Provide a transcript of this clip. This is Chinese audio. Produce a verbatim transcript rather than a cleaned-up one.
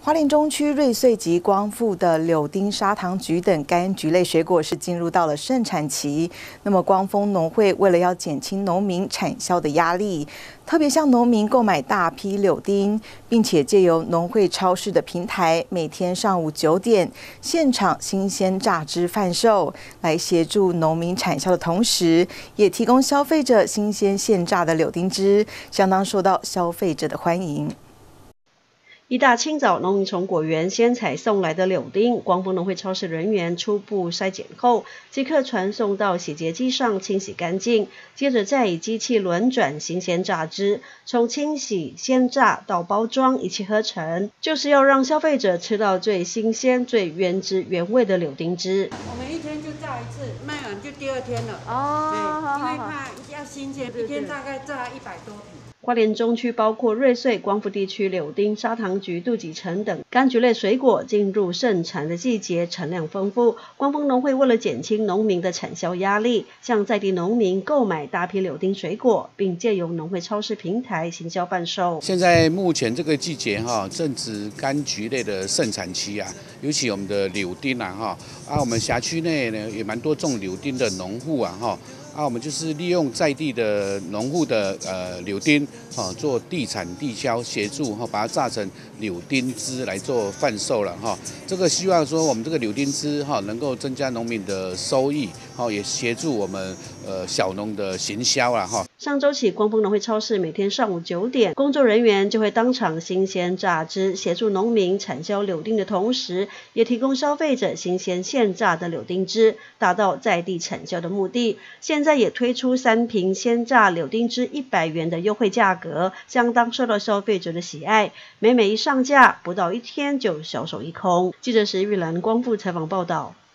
花莲中区瑞穗及光复的柳丁、砂糖橘等柑橘类水果是进入到了盛产期。那么光丰农会为了要减轻农民产销的压力，特别向农民购买大批柳丁，并且借由农会超市的平台，每天上午九点现场新鲜榨汁贩售，来协助农民产销的同时，也提供消费者新鲜现榨的柳丁汁，相当受到消费者的欢迎。 一大清早，农民从果园先采送来的柳丁，光丰农会超市人员初步筛检后，即刻传送到洗洁机上清洗干净，接着再以机器轮转新鲜榨汁，从清洗、鲜榨到包装一气呵成，就是要让消费者吃到最新鲜、最原汁原味的柳丁汁。 我们一天就榨一次，卖完就第二天了。 哦， 对，因为怕要新鲜，一天大概榨一百多瓶。 花莲中区包括瑞穗、光复地区柳丁、砂糖橘、杜几橙等柑橘类水果进入盛产的季节，产量丰富。光丰农会为了减轻农民的产销压力，向在地农民购买大批柳丁水果，并借由农会超市平台行销贩售。 现在目前这个季节哈，正值柑橘类的盛产期啊，尤其我们的柳丁啊哈，啊我们辖区内呢也蛮多种柳丁的农户啊哈。啊，我们就是利用在地的农户的呃柳丁，啊做地产地销协助，哈，把它榨成柳丁汁来做贩售了哈。这个希望说我们这个柳丁汁哈能够增加农民的收益，哈，也协助我们呃小农的行销了哈。 上周起，光丰农会超市每天上午九点，工作人员就会当场新鲜榨汁，协助农民产销柳丁的同时，也提供消费者新鲜现榨的柳丁汁，达到在地产销的目的。现在也推出三瓶鲜榨柳丁汁一百元的优惠价格，相当受到消费者的喜爱。每每一上架，不到一天就销售一空。记者石玉兰光复采访报道。